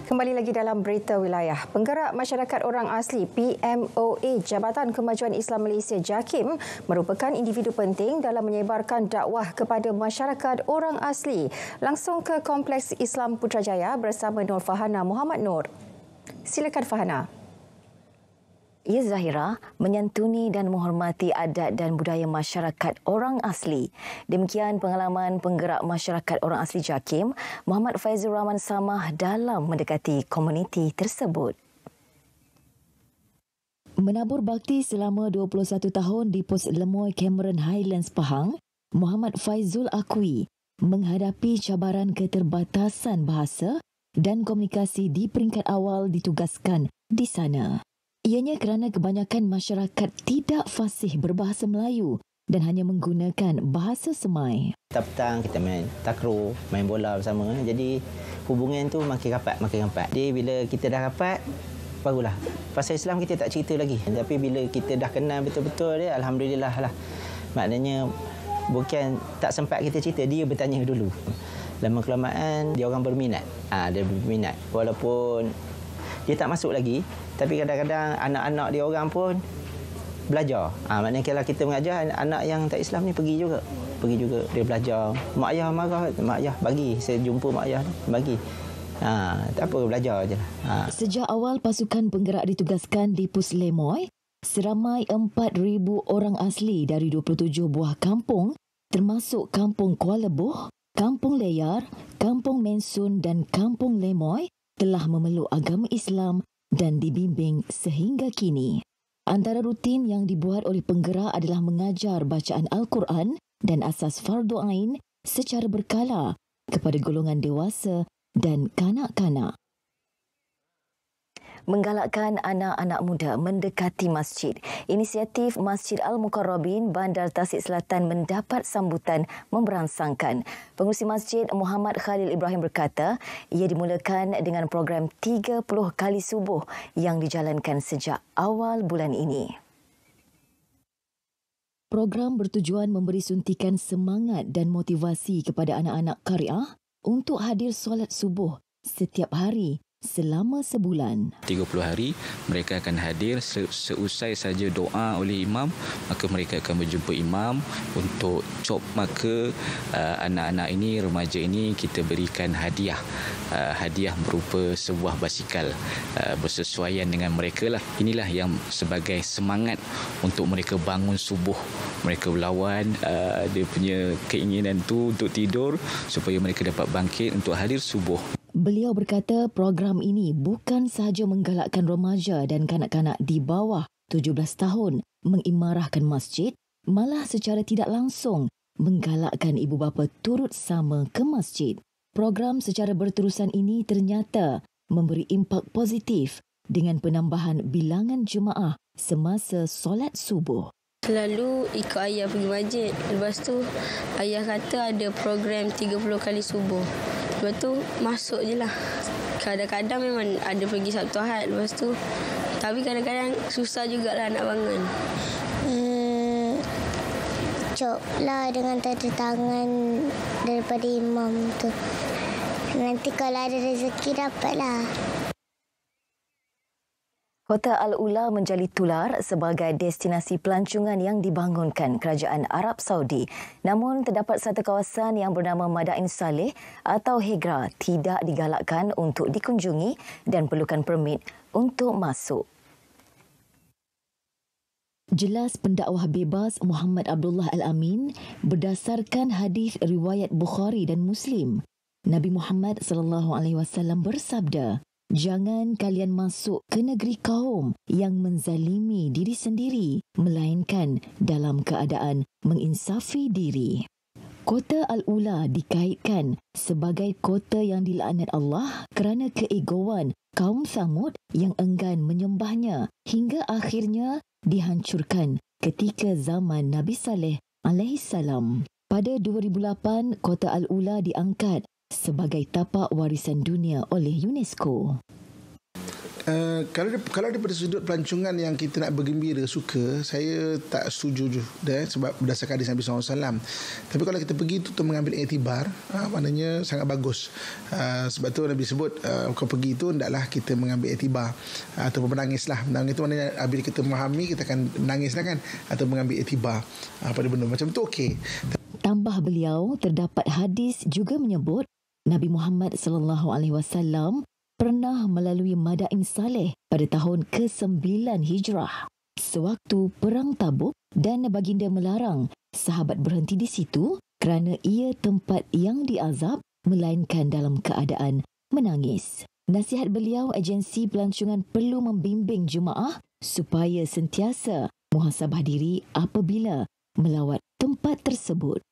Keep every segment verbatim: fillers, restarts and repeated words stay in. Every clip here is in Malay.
Kembali lagi dalam berita wilayah. Penggerak Masyarakat Orang Asli P M O A Jabatan Kemajuan Islam Malaysia JAKIM merupakan individu penting dalam menyebarkan dakwah kepada masyarakat orang asli. Langsung ke Kompleks Islam Putrajaya bersama Nur Fahana Muhammad Nur. Silakan Fahana. Ya Zahira, menyantuni dan menghormati adat dan budaya masyarakat orang asli. Demikian pengalaman penggerak masyarakat orang asli JAKIM, Muhammad Faizul Rahman Samah dalam mendekati komuniti tersebut. Menabur bakti selama dua puluh satu tahun di Pos Lemoy Cameron Highlands Pahang, Muhammad Faizul akui menghadapi cabaran keterbatasan bahasa dan komunikasi di peringkat awal ditugaskan di sana. Ianya kerana kebanyakan masyarakat tidak fasih berbahasa Melayu dan hanya menggunakan bahasa semai. Petang kita main takraw, main bola bersama. Jadi hubungan tu makin rapat, makin rapat. Jadi bila kita dah rapat, barulah. Pasal Islam kita tak cerita lagi. Tapi bila kita dah kenal betul-betul dia, alhamdulillah lah. Maknanya bukan tak sempat kita cerita, dia bertanya dulu. Lama kelamaan dia orang berminat. Ah, dia berminat. Walaupun dia tak masuk lagi, tapi kadang-kadang anak-anak dia orang pun belajar. Ha, maknanya kalau kita mengajar, anak yang tak Islam ni pergi juga. Pergi juga, dia belajar. Mak ayah marah, mak ayah bagi. Saya jumpa mak ayah, bagi. Ha, tak apa, belajar je. Ha. Sejak awal pasukan penggerak ditugaskan di Pos Lemoy, seramai empat ribu orang asli dari dua puluh tujuh buah kampung, termasuk Kampung Kuala Boh, Kampung Leyar, Kampung Mensun dan Kampung Lemoy, telah memeluk agama Islam dan dibimbing sehingga kini. Antara rutin yang dibuat oleh penggerak adalah mengajar bacaan Al-Quran dan asas fardu ain secara berkala kepada golongan dewasa dan kanak-kanak. Menggalakkan anak-anak muda mendekati masjid. Inisiatif Masjid Al-Mukarrabin Bandar Tasik Selatan mendapat sambutan memberangsangkan. Pengurusi masjid Muhammad Khalil Ibrahim berkata, ia dimulakan dengan program tiga puluh kali subuh yang dijalankan sejak awal bulan ini. Program bertujuan memberi suntikan semangat dan motivasi kepada anak-anak Qariah untuk hadir solat subuh setiap hari selama sebulan. tiga puluh hari mereka akan hadir se- seusai saja doa oleh imam, maka mereka akan berjumpa imam untuk cop maka uh, anak-anak ini, remaja ini kita berikan hadiah. Uh, hadiah berupa sebuah basikal uh, bersesuaian dengan mereka lah. Inilah yang sebagai semangat untuk mereka bangun subuh. Mereka berlawan uh, dia punya keinginan tu untuk tidur supaya mereka dapat bangkit untuk hadir subuh. Beliau berkata program ini bukan sahaja menggalakkan remaja dan kanak-kanak di bawah tujuh belas tahun mengimarahkan masjid, malah secara tidak langsung menggalakkan ibu bapa turut sama ke masjid. Program secara berterusan ini ternyata memberi impak positif dengan penambahan bilangan jemaah semasa solat subuh. Selalu ikut ayah pergi masjid. Lepas tu ayah kata ada program tiga puluh kali subuh. Lepas tu masuk je lah. Kadang-kadang memang ada pergi Sabtu Ahad. Lepas tu, tapi kadang-kadang susah jugalah nak bangun. Hmm, cop lah dengan tanda tangan daripada imam tu. Nanti kalau ada rezeki dapatlah. Kota Al-Ula menjadi tular sebagai destinasi pelancongan yang dibangunkan Kerajaan Arab Saudi. Namun, terdapat satu kawasan yang bernama Madain Saleh atau Hegra tidak digalakkan untuk dikunjungi dan perlukan permit untuk masuk. Jelas pendakwah bebas Muhammad Abdullah Al-Amin berdasarkan hadis riwayat Bukhari dan Muslim. Nabi Muhammad sallallahu alaihi wasallam bersabda, jangan kalian masuk ke negeri kaum yang menzalimi diri sendiri, melainkan dalam keadaan menginsafi diri. Kota Al-Ula dikaitkan sebagai kota yang dilaknat Allah kerana keegoan kaum Thamud yang enggan menyembahnya hingga akhirnya dihancurkan ketika zaman Nabi Saleh alaihi salam. Pada dua ribu lapan, Kota Al-Ula diangkat sebagai tapak warisan dunia oleh UNESCO. Uh, kalau kalau daripada sudut pelancongan yang kita nak bergembira suka, saya tak setuju dah sebab berdasarkan hadis Nabi sallallahu alaihi wasallam. Tapi kalau kita pergi tu untuk mengambil iktibar, uh, maknanya sangat bagus. Uh, sebab tu Nabi sebut uh, kau pergi tu hendaklah kita mengambil iktibar uh, ataupun menangislah. Menangis itu maknanya bila kita memahami kita akan menangislah kan, atau mengambil iktibar uh, pada benda macam tu. Okey. Tambah beliau, terdapat hadis juga menyebut Nabi Muhammad sallallahu alaihi wasallam pernah melalui Madain Saleh pada tahun kesembilan Hijrah sewaktu Perang Tabuk, dan baginda melarang sahabat berhenti di situ kerana ia tempat yang diazab melainkan dalam keadaan menangis. Nasihat beliau, agensi pelancongan perlu membimbing jemaah supaya sentiasa muhasabah diri apabila melawat tempat tersebut.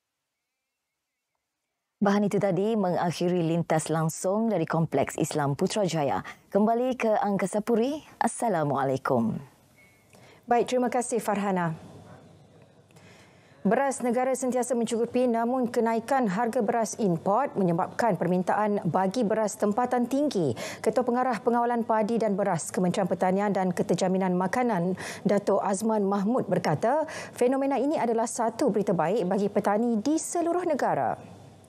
Bahan itu tadi mengakhiri lintas langsung dari Kompleks Islam Putrajaya. Kembali ke Angkasa Puri. Assalamualaikum. Baik, terima kasih Farhana. Beras negara sentiasa mencukupi, namun kenaikan harga beras import menyebabkan permintaan bagi beras tempatan tinggi. Ketua Pengarah Pengawalan Padi dan Beras Kementerian Pertanian dan Keterjaminan Makanan, Dato' Azman Mahmud berkata, fenomena ini adalah satu berita baik bagi petani di seluruh negara.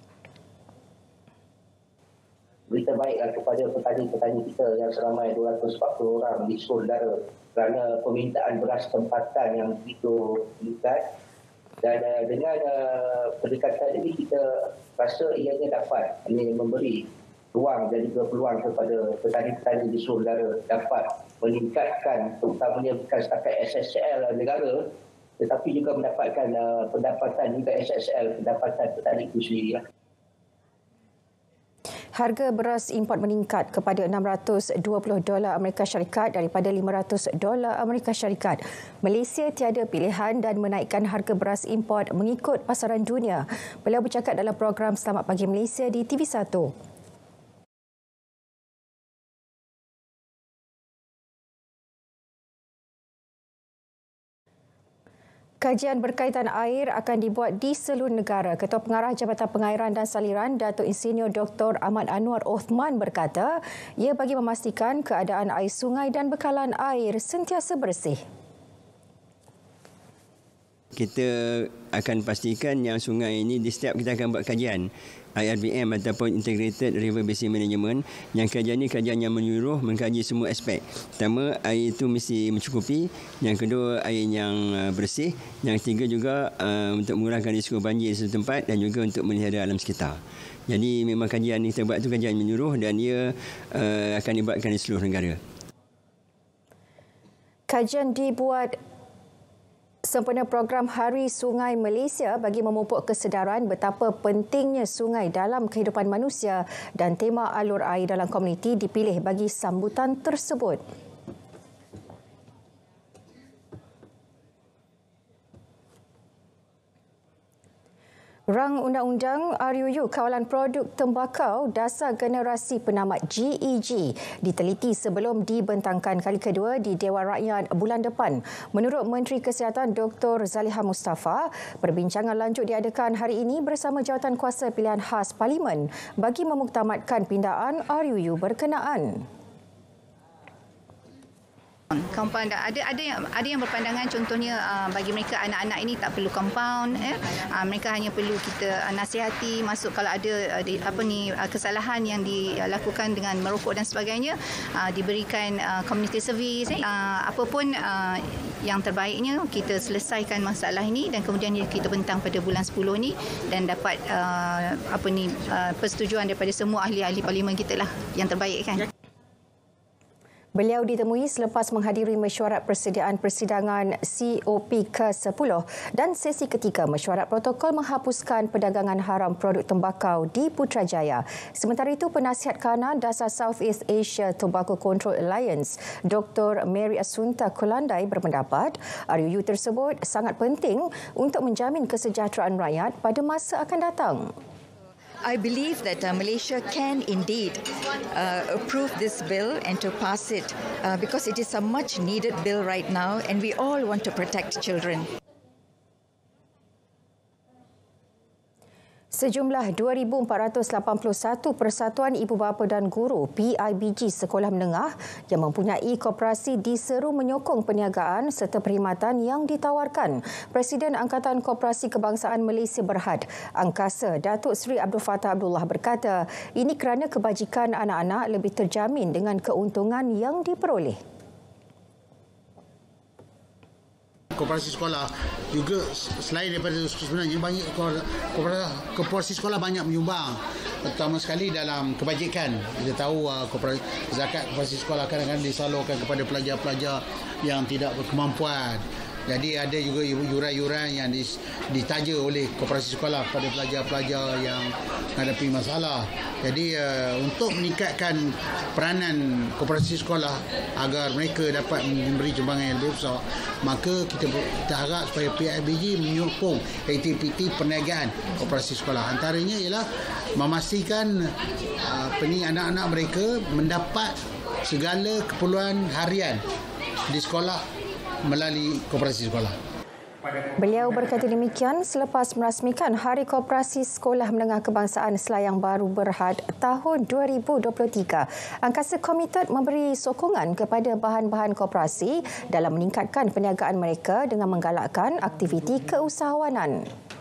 Berita baiklah kepada petani-petani kita yang seramai dua ratus empat puluh orang di seluruh negara kerana permintaan beras tempatan yang begitu meningkat, dan uh, dengan uh, pendekatan ini kita rasa ianya dapat ini memberi ruang dan juga peluang kepada petani-petani di seluruh negara dapat meningkatkan terutamanya bukan setakat S S L negara tetapi juga mendapatkan uh, pendapatan juga S S L, pendapatan petani itu sendiri. Harga beras import meningkat kepada enam ratus dua puluh dolar Amerika Syarikat daripada lima ratus dolar Amerika Syarikat. Malaysia tiada pilihan dan menaikkan harga beras import mengikut pasaran dunia. Beliau bercakap dalam program Selamat Pagi Malaysia di T V satu. Kajian berkaitan air akan dibuat di seluruh negara. Ketua Pengarah Jabatan Pengairan dan Saliran, Datuk Insinyur Doktor Ahmad Anwar Othman berkata, ia bagi memastikan keadaan air sungai dan bekalan air sentiasa bersih. Kita akan pastikan yang sungai ini di setiap kita akan buat kajian I R B M ataupun Integrated River Basin Management, yang kajian ini kajian yang menyeluruh, mengkaji semua aspek. Pertama, air itu mesti mencukupi. Yang kedua, air yang bersih. Yang ketiga juga uh, untuk mengurangkan risiko banjir di suatu tempat dan juga untuk melihara alam sekitar. Jadi memang kajian yang kita buat itu kajian menyeluruh dan ia uh, akan dibuatkan di seluruh negara. Kajian dibuat sempena program Hari Sungai Malaysia bagi memupuk kesedaran betapa pentingnya sungai dalam kehidupan manusia, dan tema alur air dalam komuniti dipilih bagi sambutan tersebut. Rang Undang-Undang R U U Kawalan Produk Tembakau Dasar Generasi Penamat G E G diteliti sebelum dibentangkan kali kedua di Dewan Rakyat bulan depan. Menurut Menteri Kesihatan Doktor Zaliha Mustafa, perbincangan lanjut diadakan hari ini bersama Jawatan Kuasa Pilihan Khas Parlimen bagi memuktamadkan pindaan R U U berkenaan. Compound ada ada yang ada yang berpandangan contohnya uh, bagi mereka anak-anak ini tak perlu compound, eh uh, mereka hanya perlu kita uh, nasihati masuk kalau ada uh, di, apa ni uh, kesalahan yang dilakukan dengan merokok dan sebagainya, uh, diberikan uh, community service, eh. uh, apapun uh, yang terbaiknya kita selesaikan masalah ini dan kemudian kita bentang pada bulan sepuluh ni dan dapat uh, apa ni uh, persetujuan daripada semua ahli-ahli parlimen kita lah yang terbaik kan. Beliau ditemui selepas menghadiri mesyuarat persediaan persidangan C O P ke sepuluh dan sesi ketiga mesyuarat protokol menghapuskan perdagangan haram produk tembakau di Putrajaya. Sementara itu, Penasihat Kanan Dasar Southeast Asia Tobacco Control Alliance, Doktor Mary Asunta Kulandai berpendapat R U U tersebut sangat penting untuk menjamin kesejahteraan rakyat pada masa akan datang. I believe that uh, Malaysia can indeed uh, approve this bill and to pass it uh, because it is a much needed bill right now and we all want to protect children. Sejumlah dua ribu empat ratus lapan puluh satu persatuan ibu bapa dan guru P I B G sekolah menengah yang mempunyai koperasi diseru menyokong perniagaan serta perkhidmatan yang ditawarkan. Presiden Angkatan Koperasi Kebangsaan Malaysia Berhad, Angkasa Datuk Seri Abdul Fattah Abdullah berkata, ini kerana kebajikan anak-anak lebih terjamin dengan keuntungan yang diperoleh. Koperasi sekolah juga selain daripada sebenarnya banyak koperasi sekolah banyak menyumbang, pertama sekali dalam kebajikan. Kita tahu koperasi zakat koperasi sekolah kadang-kadang disalurkan kepada pelajar-pelajar yang tidak berkemampuan. Jadi ada juga yuran-yuran yang ditaja oleh koperasi sekolah kepada pelajar-pelajar yang menghadapi masalah. Jadi uh, untuk meningkatkan peranan koperasi sekolah agar mereka dapat memberi sumbangan yang lebih besar, maka kita, kita harap supaya P I B G menyokong aktiviti perniagaan koperasi sekolah. Antaranya ialah memastikan uh, peni anak-anak mereka mendapat segala keperluan harian di sekolah melalui koperasi sekolah. Beliau berkata demikian selepas merasmikan Hari Koperasi Sekolah Menengah Kebangsaan Selayang Baru Berhad tahun dua ribu dua puluh tiga. Angkasa komited memberi sokongan kepada bahan-bahan koperasi dalam meningkatkan perniagaan mereka dengan menggalakkan aktiviti keusahawanan.